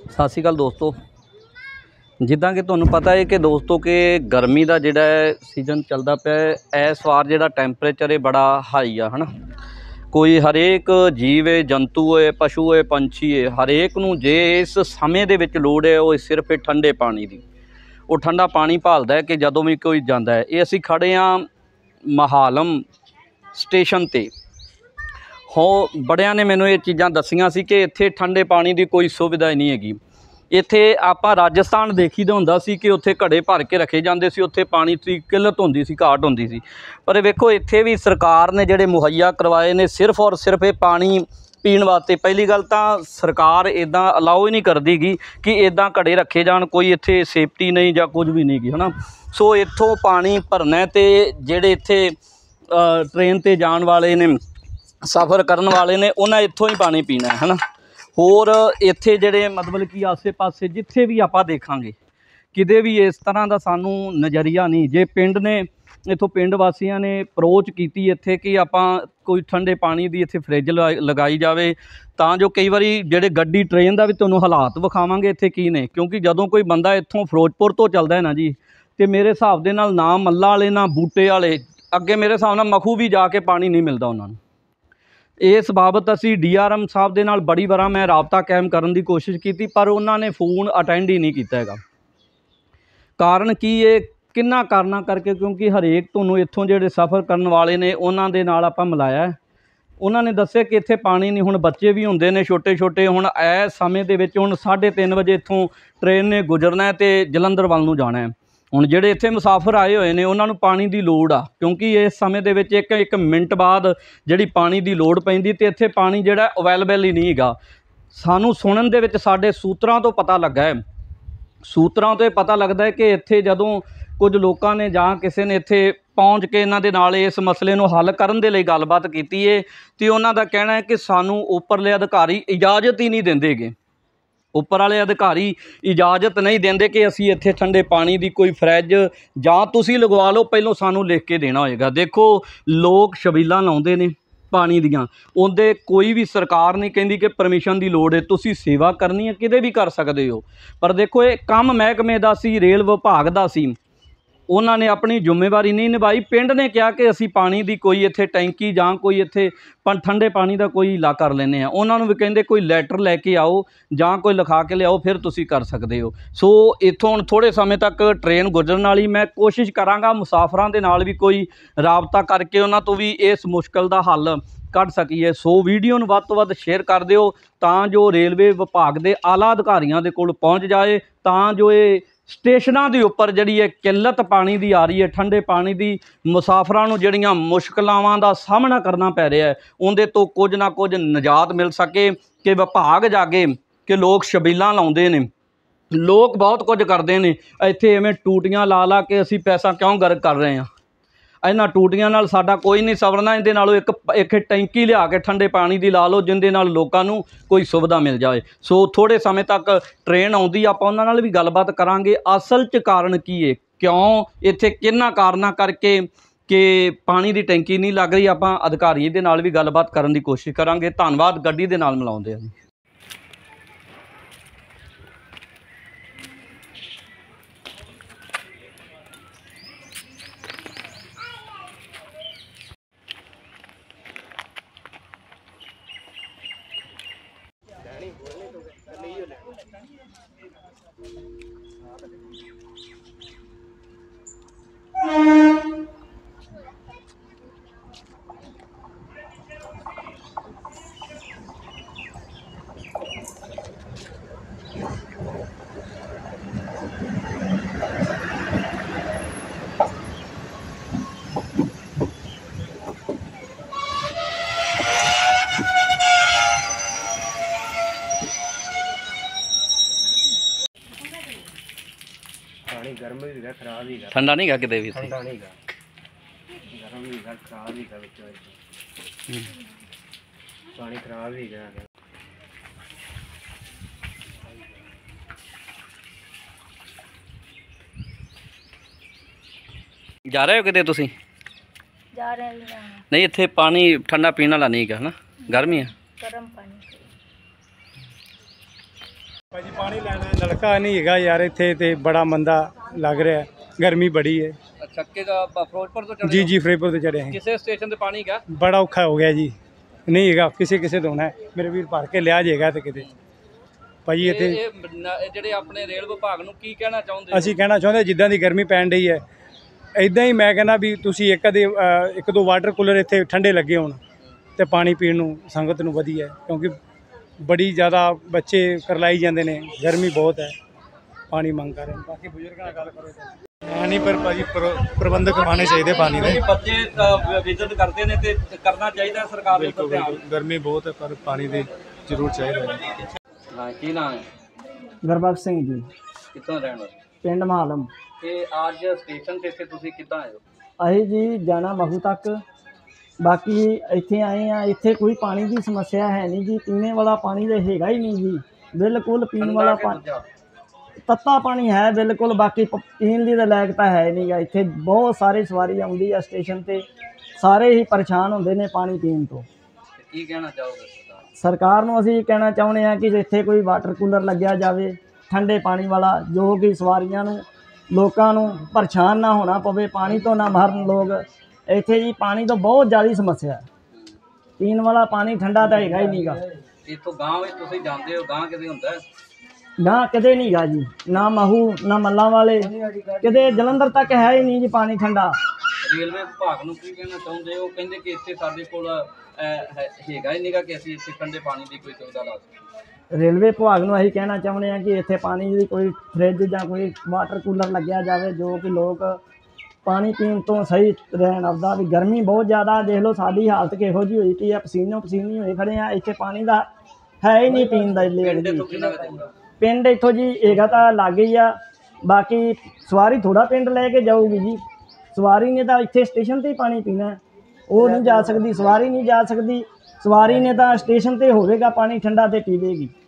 ਸਤਿ ਸ਼੍ਰੀ ਅਕਾਲ ਦੋਸਤੋ। ਜਿੱਦਾਂ ਕਿ ਤੁਹਾਨੂੰ ਪਤਾ ਹੈ ਕਿ ਦੋਸਤੋ ਕਿ ਗਰਮੀ ਦਾ ਜਿਹੜਾ ਸੀਜ਼ਨ ਚੱਲਦਾ ਪਿਆ ਇਸ ਵਾਰ ਜਿਹੜਾ ਟੈਂਪਰੇਚਰ ਹੈ ਬੜਾ ਹਾਈ ਆ, ਹੈ ਨਾ। ਕੋਈ ਹਰੇਕ ਜੀਵ ਹੈ, ਜੰਤੂ ਹੈ, ਪਸ਼ੂ ਹੈ, ਪੰਛੀ ਹੈ, ਹਰੇਕ ਨੂੰ ਜੇ ਇਸ ਸਮੇਂ ਦੇ ਵਿੱਚ ਲੋੜ ਹੈ ਉਹ ਸਿਰਫ ਠੰਡੇ ਪਾਣੀ ਦੀ। ਉਹ ਠੰਡਾ ਪਾਣੀ ਭਾਲਦਾ ਹੈ ਕਿ ਜਦੋਂ ਵੀ ਕੋਈ ਜਾਂਦਾ ਹੈ। ਇਹ ਅਸੀਂ ਖੜ੍ਹੇ ਹਾਂ ਮਹਾਲਮ ਸਟੇਸ਼ਨ 'ਤੇ। ਹੋ ਬੜਿਆਂ ਨੇ ਮੈਨੂੰ ਇਹ ਚੀਜ਼ਾਂ ਦੱਸੀਆਂ ਸੀ ਕਿ ਇੱਥੇ ਠੰਡੇ ਪਾਣੀ ਦੀ ਕੋਈ ਸੁਵਿਧਾ ਹੀ ਨਹੀਂ ਹੈਗੀ। ਇੱਥੇ ਆਪਾਂ ਰਾਜਸਥਾਨ ਦੇਖੀਦਾ ਹੁੰਦਾ ਸੀ ਕਿ ਉੱਥੇ ਘੜੇ ਭਰ ਕੇ ਰੱਖੇ ਜਾਂਦੇ ਸੀ, ਉੱਥੇ ਪਾਣੀ ਦੀ ਕਿੱਲਤ ਹੁੰਦੀ ਸੀ, ਘਾਟ ਹੁੰਦੀ ਸੀ। ਪਰ ਵੇਖੋ ਇੱਥੇ ਵੀ ਸਰਕਾਰ ਨੇ ਜਿਹੜੇ ਮੁਹੱਈਆ ਕਰਵਾਏ ਨੇ ਸਿਰਫ ਔਰ ਸਿਰਫ ਇਹ ਪਾਣੀ ਪੀਣ ਵਾਸਤੇ। ਪਹਿਲੀ ਗੱਲ ਤਾਂ ਸਰਕਾਰ ਇੱਦਾਂ ਅਲਾਓ ਹੀ ਨਹੀਂ ਕਰਦੀ ਗੀ ਕਿ ਇੱਦਾਂ ਘੜੇ ਰੱਖੇ ਜਾਣ, ਕੋਈ ਇੱਥੇ ਸੇਫਟੀ ਨਹੀਂ ਜਾਂ ਕੁਝ ਵੀ ਨਹੀਂ ਗੀ, ਹੈ ਨਾ। ਸੋ ਇੱਥੋਂ ਪਾਣੀ ਭਰਨਾ ਅਤੇ ਜਿਹੜੇ ਇੱਥੇ ਟ੍ਰੇਨ 'ਤੇ ਜਾਣ ਵਾਲੇ ਨੇ, ਸਫ਼ਰ ਕਰਨ ਵਾਲੇ ਨੇ, ਉਹਨਾਂ ਇੱਥੋਂ ਹੀ ਪਾਣੀ ਪੀਣਾ ਹੈ ਨਾ। ਹੋਰ ਇੱਥੇ ਜਿਹੜੇ ਮਤਲਬ ਕਿ ਆਸੇ ਪਾਸੇ ਜਿੱਥੇ ਵੀ ਆਪਾਂ ਦੇਖਾਂਗੇ ਕਿਤੇ ਵੀ ਇਸ ਤਰ੍ਹਾਂ ਦਾ ਸਾਨੂੰ ਨਜ਼ਰੀਆ ਨਹੀਂ। ਜੇ ਪਿੰਡ ਨੇ ਇੱਥੋਂ ਪਿੰਡ ਵਾਸੀਆਂ ਨੇ ਅਪਰੋਚ ਕੀਤੀ ਇੱਥੇ ਕਿ ਆਪਾਂ ਕੋਈ ਠੰਡੇ ਪਾਣੀ ਦੀ ਇੱਥੇ ਫਰਿੱਜ ਲਗਾਈ ਜਾਵੇ, ਤਾਂ ਜੋ ਕਈ ਵਾਰੀ ਜਿਹੜੇ ਗੱਡੀ ਟ੍ਰੇਨ ਦਾ ਵੀ ਤੁਹਾਨੂੰ ਹਾਲਾਤ ਵਿਖਾਵਾਂਗੇ ਇੱਥੇ ਕੀ ਨੇ। ਕਿਉਂਕਿ ਜਦੋਂ ਕੋਈ ਬੰਦਾ ਇੱਥੋਂ ਫਿਰੋਜ਼ਪੁਰ ਤੋਂ ਚੱਲਦਾ ਹੈ ਨਾ ਜੀ, ਅਤੇ ਮੇਰੇ ਹਿਸਾਬ ਦੇ ਨਾਲ ਨਾ ਮੱਲਾ ਵਾਲੇ ਨਾ ਬੂਟੇ ਵਾਲੇ, ਅੱਗੇ ਮੇਰੇ ਹਿਸਾਬ ਨਾਲ ਮਖੂ ਵੀ ਜਾ ਕੇ ਪਾਣੀ ਨਹੀਂ ਮਿਲਦਾ ਉਹਨਾਂ ਨੂੰ। ਇਸ ਬਾਬਤ ਅਸੀਂ DRM ਸਾਹਿਬ ਦੇ ਨਾਲ ਬੜੀ ਵਾਰ ਮੈਂ ਰਾਬਤਾ ਕਾਇਮ ਕਰਨ ਦੀ ਕੋਸ਼ਿਸ਼ ਕੀਤੀ, ਪਰ ਉਹਨਾਂ ਨੇ ਫੋਨ ਅਟੈਂਡ ਹੀ ਨਹੀਂ ਕੀਤਾ ਹੈਗਾ। ਕਾਰਨ ਕੀ ਇਹ ਕਿੰਨਾ ਕਾਰਨਾਂ ਕਰਕੇ, ਕਿਉਂਕਿ ਹਰੇਕ ਤੁਹਾਨੂੰ ਇੱਥੋਂ ਜਿਹੜੇ ਸਫ਼ਰ ਕਰਨ ਵਾਲੇ ਨੇ ਉਹਨਾਂ ਦੇ ਨਾਲ ਆਪਾਂ ਮਿਲਾਇਆ। ਉਹਨਾਂ ਨੇ ਦੱਸਿਆ ਕਿ ਇੱਥੇ ਪਾਣੀ ਨਹੀਂ। ਹੁਣ ਬੱਚੇ ਵੀ ਹੁੰਦੇ ਨੇ ਛੋਟੇ ਛੋਟੇ, ਹੁਣ ਇਸ ਸਮੇਂ ਦੇ ਵਿੱਚ ਹੁਣ 3:30 ਵਜੇ ਇੱਥੋਂ ਟ੍ਰੇਨ ਨੇ ਗੁਜ਼ਰਨਾ ਅਤੇ ਜਲੰਧਰ ਵੱਲ ਨੂੰ ਜਾਣਾ ਹੈ। ਹੁਣ ਜਿਹੜੇ ਇੱਥੇ ਮੁਸਾਫਿਰ ਆਏ ਹੋਏ ਨੇ ਉਹਨਾਂ ਨੂੰ ਪਾਣੀ ਦੀ ਲੋੜ ਆ, ਕਿਉਂਕਿ ਇਸ ਸਮੇਂ ਦੇ ਵਿੱਚ ਇੱਕ ਮਿੰਟ ਬਾਅਦ ਜਿਹੜੀ ਪਾਣੀ ਦੀ ਲੋੜ ਪੈਂਦੀ, ਅਤੇ ਇੱਥੇ ਪਾਣੀ ਜਿਹੜਾ ਅਵੇਲੇਬਲ ਹੀ ਨਹੀਂ ਹੈਗਾ। ਸਾਨੂੰ ਸੁਣਨ ਦੇ ਵਿੱਚ ਸਾਡੇ ਸੂਤਰਾਂ ਤੋਂ ਪਤਾ ਲੱਗਾ ਹੈ, ਸੂਤਰਾਂ ਤੋਂ ਪਤਾ ਲੱਗਦਾ ਹੈ ਕਿ ਇੱਥੇ ਜਦੋਂ ਕੁਝ ਲੋਕਾਂ ਨੇ ਜਾਂ ਕਿਸੇ ਨੇ ਇੱਥੇ ਪਹੁੰਚ ਕੇ ਇਹਨਾਂ ਦੇ ਨਾਲ ਇਸ ਮਸਲੇ ਨੂੰ ਹੱਲ ਕਰਨ ਦੇ ਲਈ ਗੱਲਬਾਤ ਕੀਤੀ ਹੈ, ਅਤੇ ਉਹਨਾਂ ਦਾ ਕਹਿਣਾ ਹੈ ਕਿ ਸਾਨੂੰ ਉੱਪਰਲੇ ਅਧਿਕਾਰੀ ਇਜਾਜ਼ਤ ਹੀ ਨਹੀਂ ਦਿੰਦੇ ਗੇ। ਉੱਪਰ ਵਾਲੇ ਅਧਿਕਾਰੀ ਇਜਾਜ਼ਤ ਨਹੀਂ ਦਿੰਦੇ ਕਿ ਅਸੀਂ ਇੱਥੇ ਠੰਡੇ ਪਾਣੀ ਦੀ ਕੋਈ ਫਰਿੱਜ ਜਾਂ ਤੁਸੀਂ ਲਗਵਾ ਲਓ, ਪਹਿਲੋਂ ਸਾਨੂੰ ਲਿਖ ਕੇ ਦੇਣਾ ਹੋਏਗਾ। ਦੇਖੋ ਲੋਕ ਛਬੀਲਾਂ ਲਾਉਂਦੇ ਨੇ ਪਾਣੀ ਦੀਆਂ, ਉਹਦੇ ਕੋਈ ਵੀ ਸਰਕਾਰ ਨਹੀਂ ਕਹਿੰਦੀ ਕਿ ਪਰਮਿਸ਼ਨ ਦੀ ਲੋੜ ਹੈ, ਤੁਸੀਂ ਸੇਵਾ ਕਰਨੀ ਹੈ ਕਿਤੇ ਵੀ ਕਰ ਸਕਦੇ ਹੋ। ਪਰ ਦੇਖੋ ਇਹ ਕੰਮ ਮਹਿਕਮੇ ਦਾ ਸੀ, ਰੇਲ ਵਿਭਾਗ ਦਾ ਸੀ, ਉਹਨਾਂ ਨੇ ਆਪਣੀ ਜ਼ਿੰਮੇਵਾਰੀ ਨਹੀਂ ਨਿਭਾਈ। ਪਿੰਡ ਨੇ ਕਿਹਾ ਕਿ ਅਸੀਂ ਪਾਣੀ ਦੀ ਕੋਈ ਇੱਥੇ ਟੈਂਕੀ ਜਾਂ ਕੋਈ ਇੱਥੇ ਠੰਡੇ ਪਾਣੀ ਦਾ ਕੋਈ ਲਾ ਕਰ ਲੈਂਦੇ ਹਾਂ। ਉਹਨਾਂ ਨੂੰ ਵੀ ਕਹਿੰਦੇ ਕੋਈ ਲੈਟਰ ਲੈ ਕੇ ਆਓ ਜਾਂ ਕੋਈ ਲਿਖਾ ਕੇ ਲਿਆਓ, ਫਿਰ ਤੁਸੀਂ ਕਰ ਸਕਦੇ ਹੋ। ਸੋ ਇੱਥੋਂ ਹੁਣ ਥੋੜ੍ਹੇ ਸਮੇਂ ਤੱਕ ਟ੍ਰੇਨ ਗੁਜ਼ਰਨ ਵਾਲੀ, ਮੈਂ ਕੋਸ਼ਿਸ਼ ਕਰਾਂਗਾ ਮੁਸਾਫਰਾਂ ਦੇ ਨਾਲ ਵੀ ਕੋਈ ਰਾਬਤਾ ਕਰਕੇ ਉਹਨਾਂ ਤੋਂ ਵੀ ਇਸ ਮੁਸ਼ਕਲ ਦਾ ਹੱਲ ਕੱਢ ਸਕੀਏ। ਸੋ ਵੀਡੀਓ ਨੂੰ ਵੱਧ ਤੋਂ ਵੱਧ ਸ਼ੇਅਰ ਕਰ ਦਿਓ ਤਾਂ ਜੋ ਰੇਲਵੇ ਵਿਭਾਗ ਦੇ ਆਲਾ ਅਧਿਕਾਰੀਆਂ ਦੇ ਕੋਲ ਪਹੁੰਚ ਜਾਏ, ਤਾਂ ਜੋ ਇਹ ਸਟੇਸ਼ਨਾਂ ਦੇ ਉੱਪਰ ਜਿਹੜੀ ਹੈ ਕਿੱਲਤ ਪਾਣੀ ਦੀ ਆ ਰਹੀ ਹੈ, ਠੰਡੇ ਪਾਣੀ ਦੀ, ਮੁਸਾਫਰਾਂ ਨੂੰ ਜਿਹੜੀਆਂ ਮੁਸ਼ਕਲਾਵਾਂ ਦਾ ਸਾਹਮਣਾ ਕਰਨਾ ਪੈ ਰਿਹਾ ਹੈ, ਉਹਦੇ ਤੋਂ ਕੁਝ ਨਾ ਕੁਝ ਨਿਜਾਤ ਮਿਲ ਸਕੇ। ਕਿ ਵਿਭਾਗ ਜਾਗੇ ਕਿ ਲੋਕ ਛਬੀਲਾਂ ਲਾਉਂਦੇ ਨੇ, ਲੋਕ ਬਹੁਤ ਕੁਝ ਕਰਦੇ ਨੇ, ਇੱਥੇ ਐਵੇਂ ਟੂਟੀਆਂ ਲਾ ਲਾ ਕੇ ਅਸੀਂ ਪੈਸਾ ਕਿਉਂ ਗਰਕ ਕਰ ਰਹੇ ਹਾਂ। ਇਹਨਾਂ ਟੂਟੀਆਂ ਨਾਲ ਸਾਡਾ ਕੋਈ ਨਹੀਂ ਸਵਰਨਾ, ਇਹਦੇ ਨਾਲੋਂ ਇੱਕ ਟੈਂਕੀ ਲਿਆ ਕੇ ਠੰਡੇ ਪਾਣੀ ਦੀ ਲਾ ਲਓ, ਜਿਹਦੇ ਨਾਲ ਲੋਕਾਂ ਨੂੰ ਕੋਈ ਸੁਵਿਧਾ ਮਿਲ ਜਾਵੇ। ਸੋ ਥੋੜ੍ਹੇ ਸਮੇਂ ਤੱਕ ਟ੍ਰੇਨ ਆਉਂਦੀ, ਆਪਾਂ ਉਹਨਾਂ ਨਾਲ ਵੀ ਗੱਲਬਾਤ ਕਰਾਂਗੇ ਅਸਲ 'ਚ ਕਾਰਨ ਕੀ ਹੈ, ਕਿਉਂ ਇੱਥੇ ਕਿਹਨਾਂ ਕਾਰਨਾਂ ਕਰਕੇ ਕਿ ਪਾਣੀ ਦੀ ਟੈਂਕੀ ਨਹੀਂ ਲੱਗ ਰਹੀ। ਆਪਾਂ ਅਧਿਕਾਰੀ ਦੇ ਨਾਲ ਵੀ ਗੱਲਬਾਤ ਕਰਨ ਦੀ ਕੋਸ਼ਿਸ਼ ਕਰਾਂਗੇ। ਧੰਨਵਾਦ, ਗੱਡੀ ਦੇ ਨਾਲ ਮਿਲਾਉਂਦੇ ਹਾਂ ਜੀ। पानी गर्म भी है, खराब ही है, ठंडा नहीं गा किते भी, ठंडा नहीं है, गर्म भी है, खराब भी है, पानी खराब ही है। जा रहे हो किते तुसी? जा रहे हैं। नहीं इत्थे पानी ठंडा पीने वाला नहीं है ना, गर्मी है। गर्म पानी ਭਾਜੀ ਪਾਣੀ ਲੈਣਾ ਨਲਕਾ ਨਹੀਂ ਹੈਗਾ ਯਾਰ ਇੱਥੇ ਤੇ ਬੜਾ ਮੰਦਾ ਲੱਗ ਰਿਹਾ, ਗਰਮੀ ਬੜੀ ਹੈ। ਅੱਛਾ ਕਿਹਦਾ ਫਿਰੋਜ਼ਪੁਰ ਤੋਂ ਚੜ੍ਹੇ ਜੀ ਹੋ? ਜੀ ਫਰੀਦਕੋਟ ਤੋਂ ਚੜ੍ਹੇ ਹਾਂ। ਕਿਸੇ ਸਟੇਸ਼ਨ ਤੇ ਪਾਣੀ ਹੈਗਾ? ਬੜਾ ਔਖਾ ਹੋ ਗਿਆ ਜੀ, ਨਹੀਂ ਹੈਗਾ ਕਿਸੇ ਕਿਸੇ ਤੋਂ ਹੋਣਾ ਮੇਰੇ ਵੀਰ ਭਰ ਕੇ ਲਿਆ ਜਾਏਗਾ ਤੇ ਕਿਤੇ ਭਾਜੀ ਇੱਥੇ ਇਹ ਜਿਹੜੇ ਆਪਣੇ ਰੇਲ ਵਿਭਾਗ ਨੂੰ ਕੀ ਕਹਿਣਾ ਚਾਹੁੰਦੇ ਅਸੀਂ ਕਹਿਣਾ ਚਾਹੁੰਦੇ ਜਿੱਦਾਂ ਦੀ ਗਰਮੀ ਪੈਣ ਡਈ ਹੈ ਇਦਾਂ ਹੀ ਮੈਂ ਕਹਿੰਦਾ ਵੀ ਤੁਸੀਂ ਇੱਕ ਦੋ ਵਾਟਰ ਕੂਲਰ ਇੱਥੇ ਠੰਡੇ ਲੱਗੇ ਹੋਣ ਤੇ ਪਾਣੀ ਪੀਣ ਨੂੰ ਸੰਗਤ ਨੂੰ ਵਧੀਆ ਹੈ, ਕਿਉਂਕਿ ਬੜੀ ਜ਼ਿਆਦਾ ਬੱਚੇ ਕਰਲਾਈ ਜਾਂਦੇ ਨੇ, ਗਰਮੀ ਬਹੁਤ ਹੈ, ਪਾਣੀ ਮੰਗ ਕਰ ਰਹੇ ਨੇ। ਬਾਕੀ ਬਜ਼ੁਰਗਾਂ ਨਾਲ ਗੱਲ ਕਰੋ ਨਹੀਂ ਪਰ ਭਾਜੀ ਪ੍ਰਬੰਧ ਕਰਵਾਉਣੇ ਚਾਹੀਦੇ ਪਾਣੀ ਦੇ। ਬੱਚੇ ਵਿਜ਼ਿਟ ਕਰਦੇ ਨੇ ਤੇ ਕਰਨਾ ਚਾਹੀਦਾ ਸਰਕਾਰ ਦੇ ਉੱਤੇ ਧਿਆਨ। ਗਰਮੀ ਬਹੁਤ ਹੈ ਪਰ ਪਾਣੀ ਦੀ ਜ਼ਰੂਰ ਚਾਹੀਦਾ ਹੈ। ਹਾਂ ਕੀ ਨਾਮ ਹੈ? ਗੁਰਬਖਸ਼ ਸਿੰਘ ਜੀ, ਕਿੱਥੋਂ ਰਹਿਣ ਵਾਲੇ? ਪਿੰਡ ਮਾਲਮ। ਤੇ ਅੱਜ ਸਟੇਸ਼ਨ ਤੇ ਇੱਥੇ ਤੁਸੀਂ ਕਿੱਦਾਂ ਆਏ ਹੋ? ਅਸੀਂ ਜੀ ਜਾਣਾ ਮਹੂ ਤੱਕ, ਬਾਕੀ ਇੱਥੇ ਆਏ ਆ। ਇੱਥੇ ਕੋਈ ਪਾਣੀ ਦੀ ਸਮੱਸਿਆ ਹੈ ਨਹੀਂ ਜੀ, ਪੀਣੇ ਵਾਲਾ ਪਾਣੀ ਤਾਂ ਹੈਗਾ ਹੀ ਨਹੀਂ ਜੀ, ਬਿਲਕੁਲ ਪੀਣ ਵਾਲਾ ਪਾਣੀ ਤੱਤਾ ਪਾਣੀ ਹੈ ਬਿਲਕੁਲ, ਬਾਕੀ ਪੀਣ ਦੀ ਤਾਂ ਲਾਇਕ ਤਾਂ ਹੈ ਨਹੀਂ ਗਾ। ਇੱਥੇ ਬਹੁਤ ਸਾਰੇ ਸਵਾਰੀ ਆਉਂਦੀ ਆ ਸਟੇਸ਼ਨ ਤੇ, ਸਾਰੇ ਹੀ ਪਰੇਸ਼ਾਨ ਹੁੰਦੇ ਨੇ ਪਾਣੀ ਪੀਣ ਤੋਂ। ਕੀ ਕਹਿਣਾ ਚਾਹੋਗੇ ਸਰਕਾਰ ਨੂੰ ਅਸੀਂ ਕਹਿਣਾ ਚਾਹੁੰਦੇ ਹਾਂ ਕਿ ਇੱਥੇ ਕੋਈ ਵਾਟਰ ਕੂਲਰ ਲੱਗਿਆ ਜਾਵੇ ਠੰਡੇ ਪਾਣੀ ਵਾਲਾ, ਜੋ ਕਿ ਸਵਾਰੀਆਂ ਨੂੰ ਲੋਕਾਂ ਨੂੰ ਪਰੇਸ਼ਾਨ ਨਾ ਹੋਣਾ ਪਵੇ, ਪਾਣੀ ਤੋਂ ਨਾ ਮਰਨ ਲੋਕ। ਇੱਥੇ ਜੀ ਪਾਣੀ ਤੋਂ ਬਹੁਤ ਜ਼ਿਆਦਾ ਸਮੱਸਿਆ ਹੈ, ਪੀਣ ਵਾਲਾ ਪਾਣੀ ਠੰਡਾ ਤਾਂ ਹੈਗਾ ਹੀ ਨਹੀਂ ਗਾ। ਇੱਥੋਂ ਗਾਂਵ ਵਿੱਚ ਤੁਸੀਂ ਜਾਂਦੇ ਹੋ, ਗਾਂ ਕਿਤੇ ਹੁੰਦਾ ਹੈ? ਨਾ ਕਿਤੇ ਨਹੀਂ ਗਾ ਜੀ, ਨਾ ਮਹੂ ਨਾ ਮੱਲਾਂ ਵਾਲੇ, ਕਿਤੇ ਜਲੰਧਰ ਤੱਕ ਹੈ ਹੀ ਨਹੀਂ ਜੀ ਪਾਣੀ ਠੰਡਾ। ਰੇਲਵੇ ਵਿਭਾਗ ਨੂੰ ਕੀ ਕਹਿਣਾ ਚਾਹੁੰਦੇ ਹੋ? ਕਹਿੰਦੇ ਕਿ ਇੱਥੇ ਸਾਡੇ ਕੋਲ ਹੈਗਾ ਹੀ ਨਹੀਂਗਾ ਕਿ ਅਸੀਂ ਇੱਥੇ ਠੰਡੇ ਪਾਣੀ ਦੀ ਕੋਈ ਸੁਵਿਧਾ ਲਾ ਸਕੀਏ। ਰੇਲਵੇ ਵਿਭਾਗ ਨੂੰ ਅਸੀਂ ਕਹਿਣਾ ਚਾਹੁੰਦੇ ਹਾਂ ਕਿ ਇੱਥੇ ਪਾਣੀ ਦੀ ਕੋਈ ਫਰਿੱਜ ਜਾਂ ਕੋਈ ਵਾਟਰ ਕੂਲਰ ਲੱਗਿਆ ਜਾਵੇ, ਜੋ ਕਿ ਲੋਕ ਪਾਣੀ ਪੀਣ ਤੋਂ ਸਹੀ ਰਹਿਣ। ਆਪਦਾ ਵੀ ਗਰਮੀ ਬਹੁਤ ਜ਼ਿਆਦਾ, ਦੇਖ ਲਓ ਸਾਡੀ ਹਾਲਤ ਕਿਹੋ ਜਿਹੀ ਹੋਈ ਪਈ ਆ, ਪਸੀਨੋ ਪਸੀਨੀ ਹੋਏ ਖੜੇ ਆ। ਇੱਥੇ ਪਾਣੀ ਦਾ ਹੈ ਹੀ ਨਹੀਂ ਪੀਣ ਦਾ। ਪਿੰਡ ਇੱਥੋਂ ਜੀ ਹੈਗਾ ਤਾਂ ਲਾਗੇ ਹੀ ਆ, ਬਾਕੀ ਸਵਾਰੀ ਥੋੜਾ ਪਿੰਡ ਲੈ ਕੇ ਜਾਊਗੀ ਜੀ। ਸਵਾਰੀ ਨੇ ਤਾਂ ਇੱਥੇ ਸਟੇਸ਼ਨ 'ਤੇ ਹੀ ਪਾਣੀ ਪੀਣਾ, ਉਹ ਨਹੀਂ ਜਾ ਸਕਦੀ, ਸਵਾਰੀ ਨਹੀਂ ਜਾ ਸਕਦੀ। ਸਵਾਰੀ ਨੇ ਤਾਂ ਸਟੇਸ਼ਨ 'ਤੇ ਹੋਵੇਗਾ ਪਾਣੀ ਠੰਡਾ ਤੇ ਪੀਵੇਗੀ।